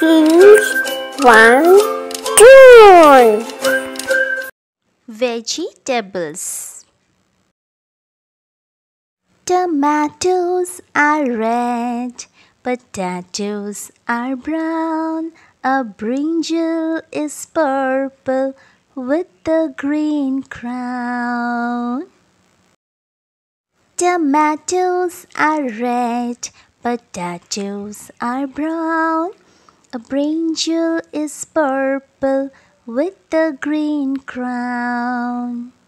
Choose one tune. Vegetables. Tomatoes are red, potatoes are brown, a brinjal is purple with a green crown. Tomatoes are red, potatoes are brown, a brinjal is purple with a green crown.